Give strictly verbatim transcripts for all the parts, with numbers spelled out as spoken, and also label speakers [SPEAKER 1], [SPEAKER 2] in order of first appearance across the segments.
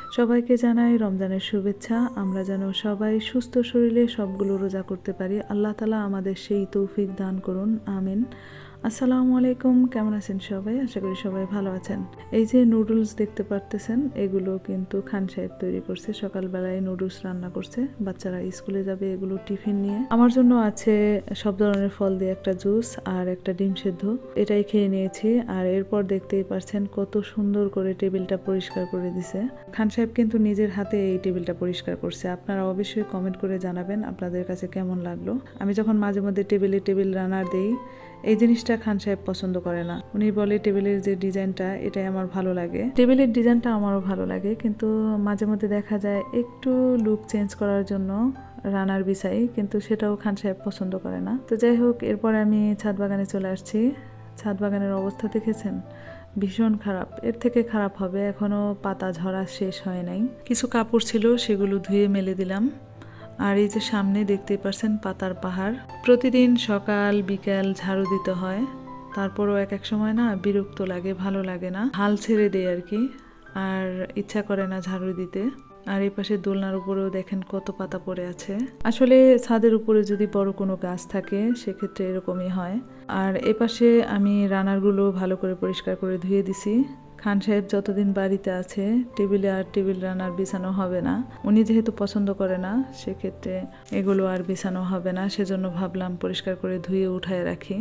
[SPEAKER 1] সবাইকে জানাই রমজানের শুভেচ্ছা। আমরা যেন সবাই সুস্থ শরীরে সবগুলো রোজা করতে পারি। আল্লাহ তাআলা আমাদের সেই তৌফিক দান করুন, আমিন। আসসালামু আলাইকুম, কেমন আছেন সবাই? আশা করি সবাই ভালো আছেন। এই যে নুডলস দেখতে পারতেছেন, এগুলো কিন্তু খান সাহেব তৈরি করছে। সকালবেলায় নুডলস রান্না করছে, বাচ্চারা স্কুলে যাবে এগুলো টিফিন নিয়ে। আমার জন্য আছে সব ধরনের ফল দিয়ে একটা জুস আর একটা ডিম সেদ্ধ, এটাই খেয়ে নিয়েছি। আর এরপর দেখতেই পারছেন কত সুন্দর করে টেবিলটা পরিষ্কার করে দিছে। খান সাহেব কিন্তু নিজের হাতে এই টেবিলটা পরিষ্কার করছে। আপনারা অবশ্যই কমেন্ট করে জানাবেন আপনাদের কাছে কেমন লাগলো। আমি যখন মাঝে মধ্যে টেবিলে টেবিল রান্নার দেই, এই জিনিসটা খান সাহেব পছন্দ করে না। উনি বলে টেবিলের যে ডিজাইনটা, এটাই আমার ভালো লাগে। টেবিলের ডিজাইনটা আমারও ভালো লাগে, কিন্তু মাঝে মধ্যে দেখা যায় একটু লুক চেঞ্জ করার জন্য রানার বিছাই, কিন্তু সেটাও খান সাহেব পছন্দ করে না। তো যাই হোক, এরপর আমি ছাদ বাগানে চলে আসছি। ছাদ বাগানের অবস্থা দেখেছেন, ভীষণ খারাপ। এর থেকে খারাপ হবে, এখনো পাতা ঝরা শেষ হয় নাই। কিছু কাপড় ছিল, সেগুলো ধুয়ে মেলে দিলাম। আর এই যে সামনে দেখতেই পারছেন পাতার পাহাড়। প্রতিদিন সকাল বিকাল ঝাড়ু দিতে হয়, তারপরও এক এক সময় না বিরক্ত লাগে, ভালো লাগে না, হাল ছেড়ে দেয় আর কি। আর ইচ্ছা করে না ঝাড়ু দিতে। আর এই পাশে দোলনার উপরেও দেখেন কত পাতা পড়ে আছে। আসলে ছাদের উপরে যদি বড় কোনো গাছ থাকে সেক্ষেত্রে এরকমই হয়। আর এ পাশে আমি রানারগুলো ভালো করে পরিষ্কার করে ধুয়ে দিছি। খান সাহেব যতদিন বাড়িতে আছে টেবিলে আর টেবিল রানার বিছানো হবে না। উনি যেহেতু পছন্দ করে না, সেক্ষেত্রে এগুলো আর বিছানো হবে না। সেজন্য ভাবলাম পরিষ্কার করে ধুয়ে উঠায় রাখি।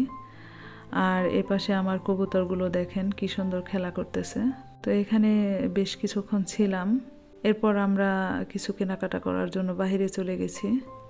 [SPEAKER 1] আর এ পাশে আমার কবুতরগুলো দেখেন কি সুন্দর খেলা করতেছে। তো এখানে বেশ কিছুক্ষণ ছিলাম। এরপর আমরা কিছু কেনাকাটা করার জন্য বাইরে চলে গেছি।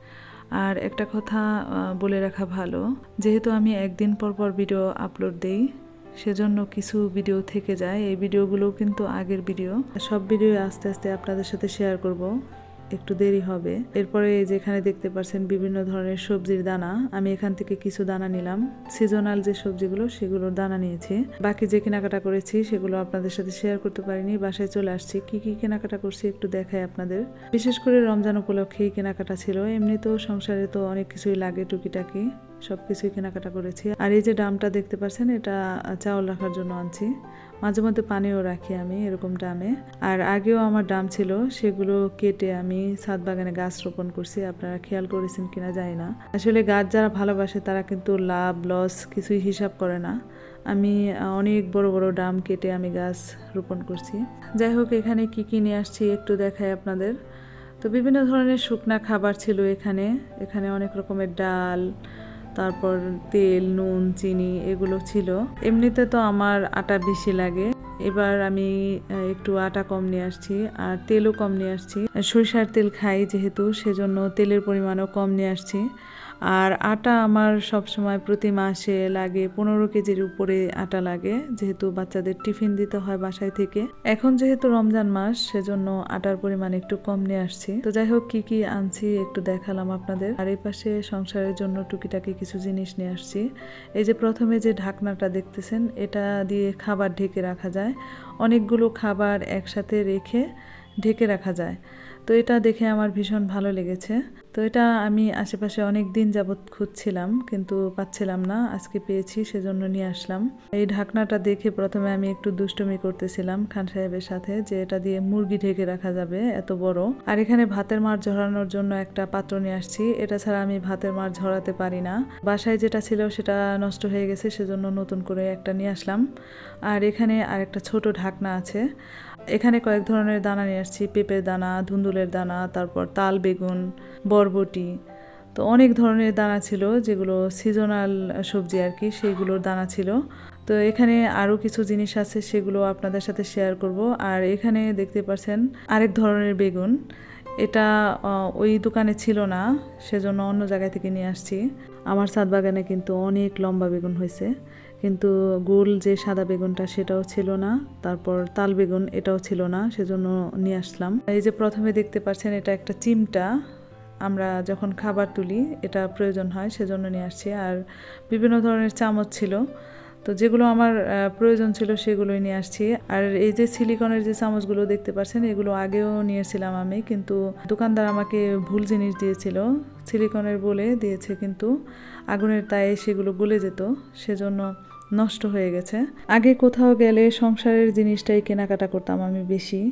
[SPEAKER 1] আর একটা কথা বলে রাখা ভালো, যেহেতু আমি একদিন পর পর ভিডিও আপলোড দেই, সেজন্য কিছু ভিডিও থেকে যায়। এই ভিডিওগুলো কিন্তু আগের ভিডিও। সব ভিডিও আস্তে আস্তে আপনাদের সাথে শেয়ার করব, একটু দেরি হবে। এরপরে যেখানে দেখতে পাচ্ছেন বিভিন্ন ধরনের সবজির দানা, আমি এখান থেকে কিছু দানা নিলাম। সিজনাল যে সবজিগুলো, সেগুলোর দানা নিয়েছি। বাকি যে কেনাকাটা করেছি সেগুলো আপনাদের সাথে শেয়ার করতে পারিনি, বাসায় চলে আসছি। কি কি কেনাকাটা করছি একটু দেখাই আপনাদের। বিশেষ করে রমজান উপলক্ষেই কেনাকাটা ছিল, এমনিতেও সংসারে তো অনেক কিছুই লাগে টুকিটাকি, সব কিছুই কেনাকাটা করেছি। আর এই যে ড্রামটা দেখতে পাচ্ছেন, এটা চাউল রাখার জন্য আনছি। মাঝে মধ্যে পানিও রাখি আমি এরকম ড্রামে। আর আগেও আমার ড্রাম ছিল, সেগুলো কেটে আমি ছাদ বাগানে গাছ রোপণ করছি। আপনারা খেয়াল করেছেন কিনা জানি না। আসলে গাছ যারা ভালোবাসে তারা কিন্তু লাভ লস কিছুই হিসাব করে না। আমি অনেক বড় বড় ড্রাম কেটে আমি গাছ রোপণ করছি। যাই হোক, এখানে কি কি নিয়ে আসছি একটু দেখাই আপনাদের। তো বিভিন্ন ধরনের শুকনা খাবার ছিল এখানে। এখানে অনেক রকমের ডাল, তারপর তেল, নুন, চিনি এগুলো ছিল। এমনিতে তো আমার আটা বেশি লাগে, এবার আমি একটু আটা কম নিয়ে আসছি আর তেলও কম নিয়ে আসছি। সরিষার তেল খাই যেহেতু, সেজন্য তেলের পরিমাণও কম নিয়ে আসছি। আর আটা আমার সব সময় প্রতি মাসে লাগে পনেরো কেজির উপরে আটা লাগে, যেহেতু বাচ্চাদের টিফিন দিতে হয় বাসায় থেকে। এখন যেহেতু রমজান মাস, সেজন্য আটার পরিমাণ একটু কম নিয়ে আসছি। তো যাই হোক, কি কি আনছি একটু দেখালাম আপনাদের। আর এই পাশে সংসারের জন্য টুকিটাকি কিছু জিনিস নিয়ে আসছি। এই যে প্রথমে যে ঢাকনাটা দেখতেছেন, এটা দিয়ে খাবার ঢেকে রাখা যায়। অনেকগুলো খাবার একসাথে রেখে ঢেকে রাখা যায়। তো এটা দেখে আমার ভীষণ ভালো লেগেছে। তো এটা আমি আশেপাশে অনেক দিন যাবৎ খুঁজছিলাম, কিন্তু পাচ্ছিলাম না। আজকে পেয়েছি, সেজন্য নিয়ে আসলাম। এই ঢাকনাটা দেখে প্রথমে আমি একটু দুষ্টুমি করতেছিলাম খান সাহেবের সাথে, যে এটা দিয়ে মুরগি ঢেকে রাখা যাবে এত বড়। আর এখানে ভাতের মাড় ঝরানোর জন্য একটা পাত্র নিয়ে আসছি। এটা ছাড়া আমি ভাতের মাড় ঝরাতে পারি না। বাসায় যেটা ছিল সেটা নষ্ট হয়ে গেছে, সেজন্য নতুন করে একটা নিয়ে আসলাম। আর এখানে আরেকটা ছোট ঢাকনা আছে। এখানে কয়েক ধরনের দানা নিয়ে আসছি, পেঁপের দানা, ধুন্দুলের দানা, তারপর তাল বেগুন, বরবটি। তো অনেক ধরনের দানা ছিল, যেগুলো সিজনাল সবজি আর কি, সেইগুলোর দানা ছিল। তো এখানে আরও কিছু জিনিস আছে, সেগুলো আপনাদের সাথে শেয়ার করব। আর এখানে দেখতে পাচ্ছেন আরেক ধরনের বেগুন, এটা ওই দোকানে ছিল না, সেজন্য অন্য জায়গা থেকে নিয়ে আসছি। আমার ছাদ বাগানে কিন্তু অনেক লম্বা বেগুন হয়েছে, কিন্তু গোল যে সাদা বেগুনটা সেটাও ছিল না। তারপর তাল বেগুন, এটাও ছিল না, সেজন্য নিয়ে আসলাম। এই যে প্রথমে দেখতে পাচ্ছেন, এটা একটা চিমটা, আমরা যখন খাবার তুলি এটা প্রয়োজন হয়, সেজন্য নিয়ে আসছি। আর বিভিন্ন ধরনের চামচ ছিল, তো যেগুলো আমার প্রয়োজন ছিল সেগুলোই নিয়ে আসছি। আর এই যে সিলিকনের যে চামচগুলো দেখতে পাচ্ছেন, এগুলো আগেও নিয়েছিলাম আমি, কিন্তু দোকানদার আমাকে ভুল জিনিস দিয়েছিল, সিলিকনের বলে দিয়েছে, কিন্তু আগুনের তায়ে সেগুলো গলে যেত, সেজন্য নষ্ট হয়ে গেছে। আগে কোথাও গেলে সংসারের জিনিসটাই কেনাকাটা করতাম আমি বেশি।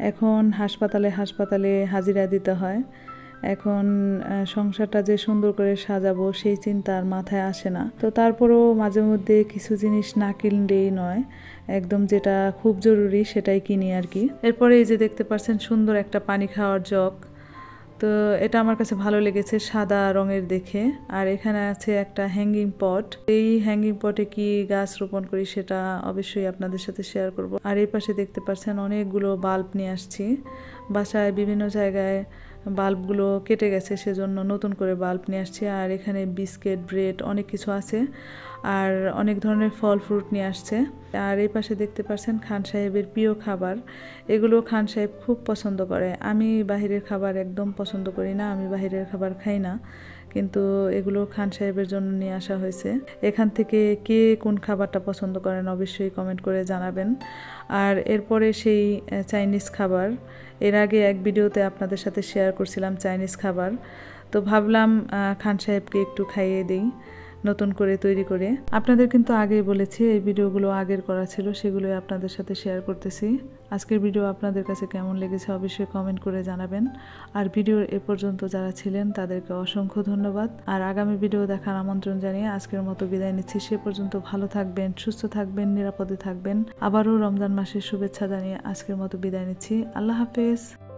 [SPEAKER 1] এখন হাসপাতালে হাসপাতালে হাজিরা দিতে হয়। এখন সংসারটা যে সুন্দর করে সাজাবো সেই চিন্তা আর মাথায় আসে না। তো তারপরেও মাঝে মধ্যে কিছু জিনিস না কিনলেই নয়, একদম যেটা খুব জরুরি সেটাই কিনি আর কি। এরপরে এই যে দেখতে পাচ্ছেন সুন্দর একটা পানি খাওয়ার জগ, তো এটা আমার কাছে ভালো লেগেছে সাদা রঙের দেখে। আর এখানে আছে একটা হ্যাঙ্গিং পট। এই হ্যাঙ্গিং পটে কি গাছ রোপণ করি সেটা অবশ্যই আপনাদের সাথে শেয়ার করব। আর এই পাশে দেখতে পাচ্ছেন অনেকগুলো বাল্ব নিয়ে আসছি। বাসায় বিভিন্ন জায়গায় বাল্বগুলো কেটে গেছে, সেজন্য নতুন করে বাল্ব নিয়ে আসছি। আর এখানে বিস্কিট, ব্রেড অনেক কিছু আছে, আর অনেক ধরনের ফল ফ্রুট নিয়ে আসছে। আর এই পাশে দেখতে পাচ্ছেন খান সাহেবের প্রিয় খাবার, এগুলো খান সাহেব খুব পছন্দ করে। আমি বাহিরের খাবার একদম পছন্দ করি না, আমি বাহিরের খাবার খাই না, কিন্তু এগুলো খান সাহেবের জন্য নিয়ে আসা হয়েছে। এখান থেকে কে কোন খাবারটা পছন্দ করেন অবশ্যই কমেন্ট করে জানাবেন। আর এরপরে সেই চাইনিজ খাবার, এর আগে এক ভিডিওতে আপনাদের সাথে শেয়ার করছিলাম চাইনিজ খাবার, তো ভাবলাম খান সাহেবকে একটু খাইয়ে দিই নতুন করে তৈরি করে। আপনাদের কিন্তু আগেই বলেছি এই ভিডিওগুলো আগের করা ছিল, সেগুলোই আপনাদের সাথে শেয়ার করতেছি। আজকের ভিডিও আপনাদের কাছে কেমন লেগেছে অবশ্যই কমেন্ট করে জানাবেন। আর ভিডিওর এ পর্যন্ত যারা ছিলেন তাদেরকে অসংখ্য ধন্যবাদ। আর আগামী ভিডিও দেখার আমন্ত্রণ জানিয়ে আজকের মতো বিদায় নিচ্ছি। সে পর্যন্ত ভালো থাকবেন, সুস্থ থাকবেন, নিরাপদে থাকবেন। আবারও রমজান মাসের শুভেচ্ছা জানিয়ে আজকের মতো বিদায় নিচ্ছি। আল্লাহ হাফেজ।